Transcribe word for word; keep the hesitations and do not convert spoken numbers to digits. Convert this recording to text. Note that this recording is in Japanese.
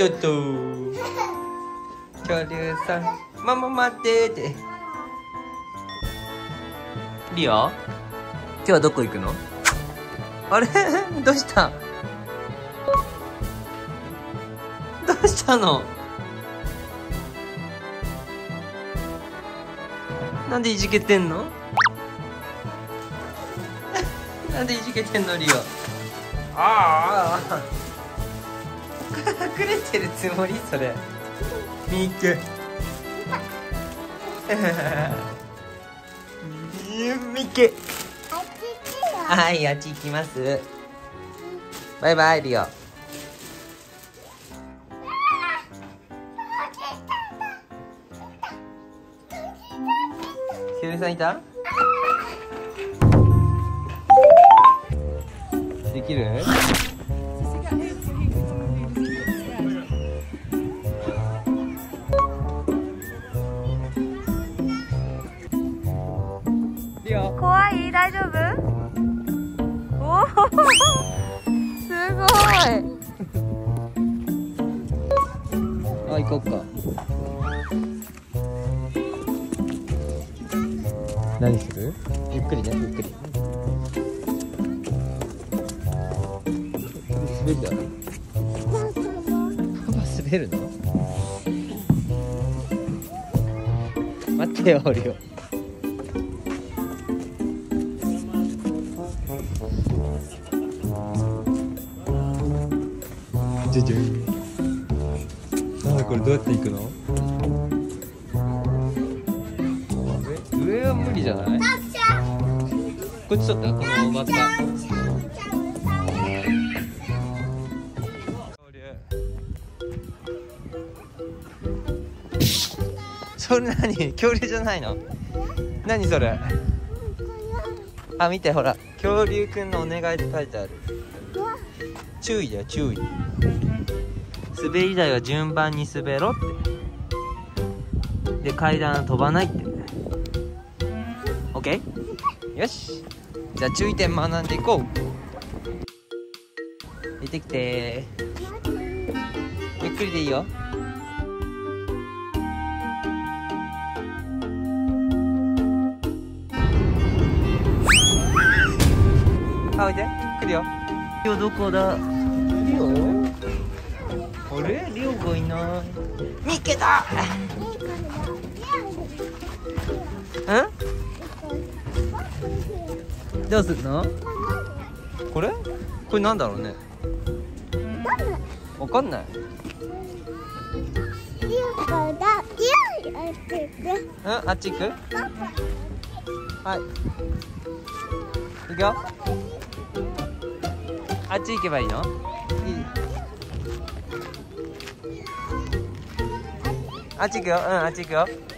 とっと恐竜さんママ待ってって。リオ今日はどこ行くの？あれどうしたどうしたの？なんでいじけてんの？なんでいじけてんのリオ。ああ隠れてるつもりそれ。ミクミクはいあっち行きます。バイバイリオ。ひろみさんいた？できる？ 怖い？大丈夫？おおすごい。 あ、行こっか。何する？ゆっくりね、ゆっくり。滑るだろ。パパ滑るの？待ってよ、リオ。じゃじゃん。あー、これどうやって行くの？上、上は無理じゃない？こっち取ったらこのままた。それ何？恐竜じゃないの？何それ？あ、見てほら、恐竜くんのお願いって書いてある。注意だよ、注意。滑り台は順番に滑ろって。で、階段飛ばないって。オッケー？よし。じゃあ注意点学んでいこう。行ってきてー。ゆっくりでいいよ。あ、おいで。来るよ。リオどこだ？リオ？あれ？リオがいない。見っけた！ん？どうすんの？これ？これなんだろうね。わかんない。うん？あっち行く？はい。行くよ。あっち行けばいいの？いい。あっち行くよ。うん、あっち行くよ。